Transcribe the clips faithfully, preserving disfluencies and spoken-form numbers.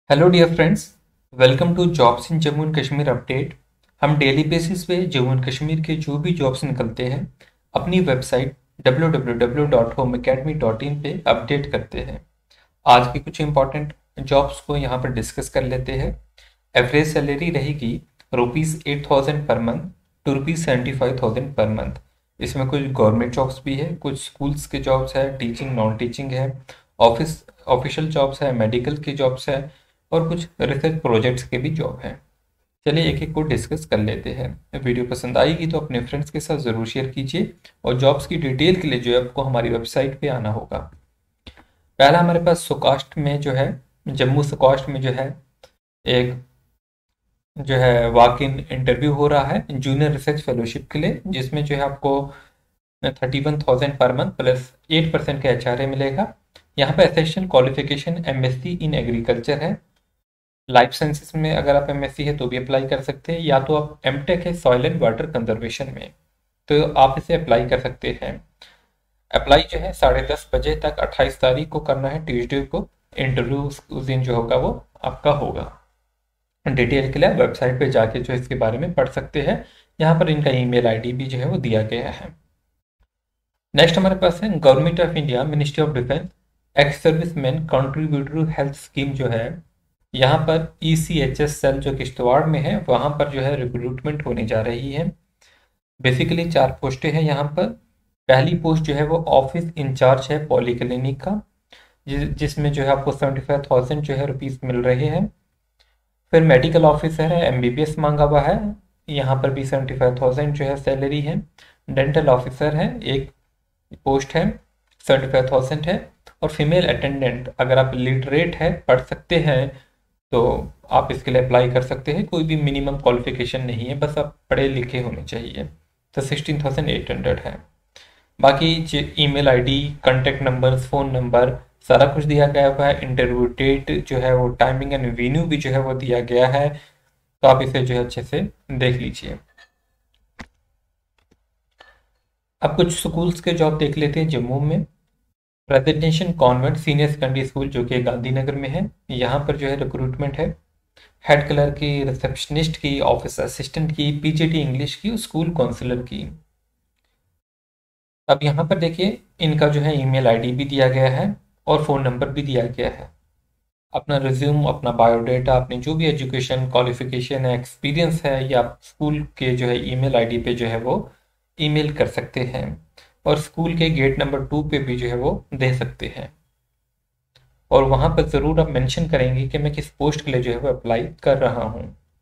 Hello dear friends, welcome to jobs in Jammu and Kashmir update. हम daily basis पे Jammu and Kashmir के जो भी जॉब्स निकलते हैं अपनी website W W W dot home academy dot in पे अपडेट करते हैं। आज की कुछ इंपॉर्टेंट जॉब्स को यहाँ पर डिस्कस कर लेते हैं। एवरेज सैलरी रहेगी rupees eight thousand per month to rupees seventy five thousand per month. इसमें कुछ गवर्नमेंट जॉब्स भी है, कुछ स्कूल्स के जॉब्स है, टीचिंग नॉन टीचिंग है, ऑफिस ऑफिशियल जॉब्स है, मेडिकल की जॉब्स है और कुछ रिसर्च प्रोजेक्ट्स के भी जॉब हैं। चलिए एक एक को डिस्कस कर लेते हैं। वीडियो पसंद आएगी तो अपने फ्रेंड्स के साथ ज़रूर शेयर कीजिए और जॉब्स की डिटेल के लिए जो है आपको हमारी वेबसाइट पे आना होगा। पहला हमारे पास सुकास्ट में जो है, जम्मू सुकास्ट में जो है एक जो है वॉक इन इंटरव्यू हो रहा है जूनियर रिसर्च फेलोशिप के लिए, जिसमें जो है आपको thirty one thousand per month plus eight percent का एच आर ए मिलेगा। यहाँ पर essential qualification M S C in agriculture है। लाइफ साइंसेस में अगर आप एमएससी है तो भी अप्लाई कर सकते हैं, या तो आप एमटेक है सॉइल एंड वाटर कंजर्वेशन में तो आप इसे अप्लाई कर सकते हैं। अप्लाई जो है साढ़े दस बजे तक अट्ठाईस तारीख को करना है, ट्यूसडे को। इंटरव्यू उस दिन जो होगा वो आपका होगा। डिटेल के लिए वेबसाइट पे जाके जो इसके बारे में पढ़ सकते हैं। यहाँ पर इनका ईमेल आईडी भी जो है वो दिया गया है। नेक्स्ट हमारे पास है government of India ministry of defence ex service man contributory health scheme जो है, यहाँ पर E C H S cell जो किश्तवाड़ में है वहाँ पर जो है रिक्रूटमेंट होने जा रही है। बेसिकली चार पोस्टें हैं यहाँ पर। पहली पोस्ट जो है वो ऑफिस इंचार्ज है पॉलीक्लिनिक का, जिस जिसमें जो है आपको सेवेंटी फाइव थाउजेंड जो है रुपीज़ मिल रहे हैं। फिर मेडिकल ऑफिसर है, एम बी बी एस मांगा हुआ है, यहाँ पर भी सेवेंटी फाइव थाउजेंड जो है सैलरी है। डेंटल ऑफिसर है, एक पोस्ट है, सेवेंटी फाइव थाउजेंड है। और फीमेल अटेंडेंट, अगर आप लिटरेट है, पढ़ सकते हैं तो आप इसके लिए अप्लाई कर सकते हैं। कोई भी मिनिमम क्वालिफिकेशन नहीं है, बस आप पढ़े लिखे होने चाहिए। तो सिक्सटीन थाउजेंड एट हंड्रेड है। बाकी जो email ID, contact numbers, phone number सारा कुछ दिया गया हुआ है। इंटरव्यू डेट जो है वो, टाइमिंग एंड वेन्यू भी जो है वो दिया गया है, तो आप इसे जो है अच्छे से देख लीजिए। अब कुछ स्कूल्स के जॉब देख लेते हैं जम्मू में। Presidential convent senior secondary school जो कि गांधीनगर में है, यहाँ पर जो है रिक्रूटमेंट है हेड क्लर्क की, रिसेप्शनिस्ट की, ऑफिस असिस्टेंट की, पीजीटी इंग्लिश की, स्कूल काउंसलर की। अब यहाँ पर देखिए इनका जो है ईमेल आईडी भी दिया गया है और फ़ोन नंबर भी दिया गया है। अपना रिज्यूम, अपना बायोडाटा, अपनी जो भी एजुकेशन क्वालिफिकेशन है, एक्सपीरियंस है, या स्कूल के जो है ईमेल आईडी पे जो है वो ईमेल कर सकते हैं। और स्कूल के गेट नंबर टू पे भी जो है वो दे सकते हैं। और वहाँ पर ज़रूर आप मेंशन करेंगे कि मैं किस पोस्ट के लिए जो है वो अप्लाई कर रहा हूँ।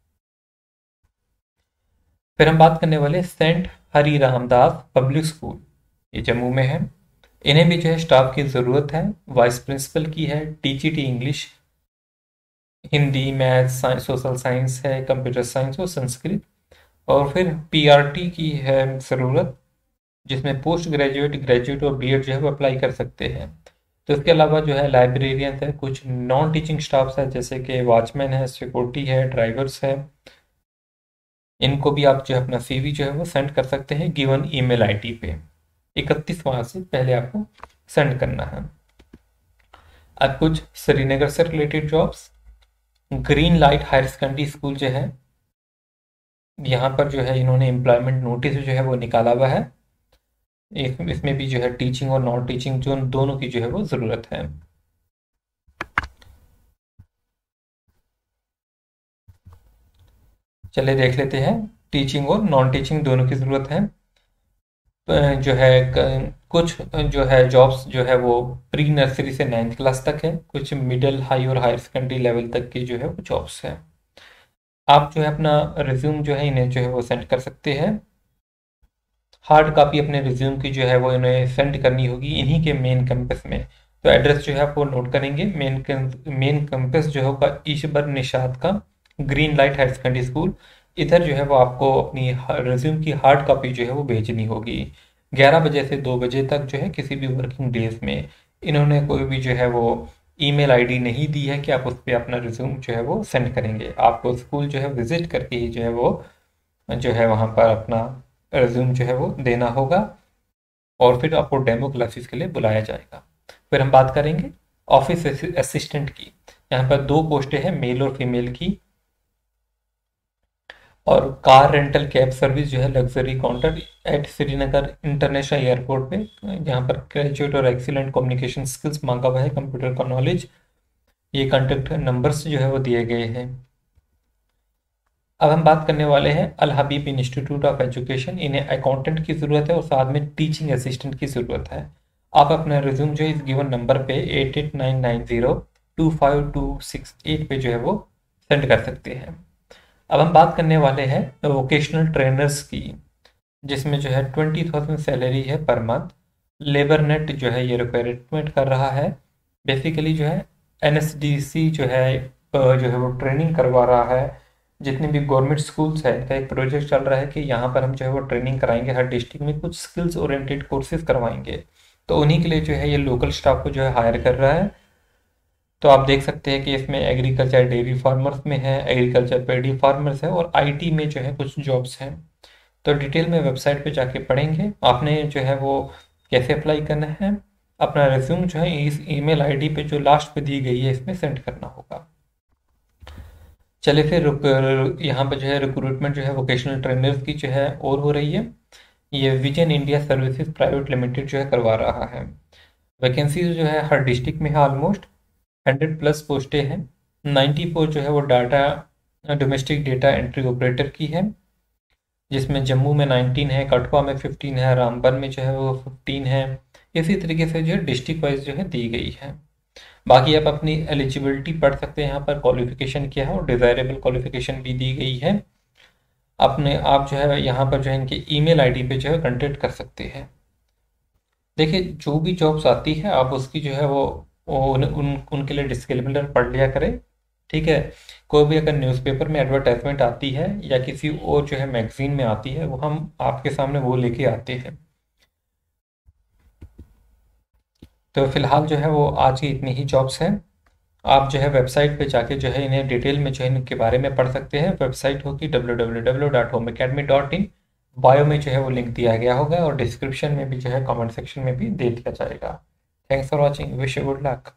फिर हम बात करने वाले saint Hari Ramdas public school, ये जम्मू में है। इन्हें भी जो है स्टाफ की ज़रूरत है। वाइस प्रिंसिपल की है, TGT English, Hindi, math, science, social science है, कंप्यूटर साइंस और संस्कृत। और फिर पीआरटी की है ज़रूरत, जिसमें पोस्ट ग्रेजुएट, ग्रेजुएट और बीएड जो है वो अप्लाई कर सकते हैं। तो इसके अलावा जो है लाइब्रेरियन है, कुछ नॉन टीचिंग स्टाफ्स है जैसे कि वॉचमैन है, सिक्योरिटी है, ड्राइवर्स है। इनको भी आप जो है अपना सीवी जो है वो सेंड कर सकते हैं गिवन ईमेल आईडी पे। इकतीस मार्च से पहले आपको सेंड करना है। अब कुछ श्रीनगर से related jobs. Green light higher secondary school जो है, यहाँ पर जो है इन्होंने एम्प्लॉयमेंट नोटिस जो है वो निकाला हुआ है। इसमें भी जो है टीचिंग और नॉन टीचिंग जो दोनों की जो है वो ज़रूरत है। चलिए देख लेते हैं, टीचिंग और नॉन टीचिंग दोनों की ज़रूरत है। जो है कुछ जो है जॉब्स जो है वो प्री नर्सरी से नाइन्थ क्लास तक है, कुछ मिडिल, हाई और हायर सेकेंडरी लेवल तक की जो है वो जॉब्स है। आप जो है अपना रिज्यूम जो है इन्हें जो है वो सेंड कर सकते हैं। हार्ड कॉपी अपने रिज्यूम की जो है वो इन्हें सेंड करनी होगी इन्हीं के मेन कैंपस में। तो एड्रेस जो है आप वो नोट करेंगे। मेन मेन कैंपस जो होगा ईशबर निषाद का green light higher secondary school, इधर जो है वो आपको अपनी रिज्यूम की हार्ड कॉपी जो है वो भेजनी होगी। ग्यारह बजे से दो बजे तक जो है किसी भी वर्किंग डेज में। इन्होंने कोई भी जो है वो ईमेल आईडी नहीं दी है कि आप उस पर अपना रिज्यूम जो है वो सेंड करेंगे। आपको स्कूल जो है विजिट करके ही जो है वो जो है वहाँ पर अपना रिज्यूम जो है वो देना होगा और फिर आपको डेमो क्लासेस के लिए बुलाया जाएगा। फिर हम बात करेंगे ऑफिस असिस्टेंट की। यहाँ पर दो पोस्टें हैं मेल और फीमेल की। और कार रेंटल कैब सर्विस जो है luxury counter at Srinagar international airport पे, जहाँ पर ग्रेजुएट और एक्सीलेंट कम्युनिकेशन स्किल्स मांगा हुआ है, कंप्यूटर का नॉलेज। ये कॉन्टेक्ट नंबर्स जो है वो दिए गए हैं। अब हम बात करने वाले हैं Al Habib institute of education. इन्हें अकाउंटेंट की ज़रूरत है और साथ में टीचिंग असिस्टेंट की ज़रूरत है। आप अपना रिज्यूम जो है इस गिवन नंबर पे eight eight nine nine zero two five two six eight पे जो है वो सेंड कर सकते हैं। अब हम बात करने वाले हैं वोकेशनल ट्रेनर्स की, जिसमें जो है ट्वेंटी थाउजेंड सैलरी है पर मंथ। लेबर नेट जो है ये रिक्वायरमेंट कर रहा है। बेसिकली जो है एनएसडीसी जो है जो है वो ट्रेनिंग करवा रहा है। जितने भी गवर्नमेंट स्कूल्स है इनका एक प्रोजेक्ट चल रहा है कि यहाँ पर हम जो है वो ट्रेनिंग कराएंगे, हर डिस्ट्रिक्ट में कुछ स्किल्स ओरिएंटेड कोर्सेज करवाएंगे। तो उन्हीं के लिए जो है ये लोकल स्टाफ को जो है हायर कर रहा है। तो आप देख सकते हैं कि इसमें एग्रीकल्चर डेयरी फार्मर्स में है, एग्रीकल्चर पेडी फार्मर्स है और आईटी में जो है कुछ जॉब्स हैं। तो डिटेल में वेबसाइट पे जाके पढ़ेंगे। आपने जो है वो कैसे अप्लाई करना है, अपना रिज्यूम जो है इस ईमेल आईडी पे जो लास्ट पे दी गई है इसमें सेंड करना होगा। चले फिर यहाँ पे जो है रिक्रूटमेंट जो है वोकेशनल ट्रेनर्स की जो है और हो रही है। ये vision India services private limited जो है करवा रहा है। वैकेंसी जो है हर डिस्ट्रिक्ट में है, ऑलमोस्ट हंड्रेड प्लस पोस्टें हैं। नाइन्टी फोर जो है वो data domestic data entry operator की है, जिसमें जम्मू में नाइनटीन है, कठुआ में फिफ्टीन है, रामबन में जो है वो फिफ्टीन है। इसी तरीके से जो है डिस्ट्रिक्ट वाइज जो है दी गई है। बाकी आप अपनी एलिजिबिलिटी पढ़ सकते हैं, यहाँ पर क्वालिफिकेशन क्या है और डिज़ायरेबल क्वालिफिकेशन भी दी गई है। अपने आप जो है यहाँ पर जो है इनके ईमेल आईडी पे जो है कंटेक्ट कर सकते हैं। देखिए जो भी जॉब्स आती है आप उसकी जो है वो, वो उन, उन उनके लिए डिस्क्लेमर पढ़ लिया करें, ठीक है। कोई भी अगर न्यूज़पेपर में एडवर्टाइजमेंट आती है या किसी और जो है मैगजीन में आती है वो हम आपके सामने वो लेके आते हैं। तो फिलहाल जो है वो आज की इतनी ही जॉब्स हैं। आप जो है वेबसाइट पे जाके जो है इन्हें डिटेल में जो है इनके बारे में पढ़ सकते हैं। वेबसाइट होगी W W W dot home academy dot in. Bio में जो है वो लिंक दिया गया होगा और डिस्क्रिप्शन में भी जो है कमेंट सेक्शन में भी दे दिया जाएगा। Thanks for watching, wish you good luck.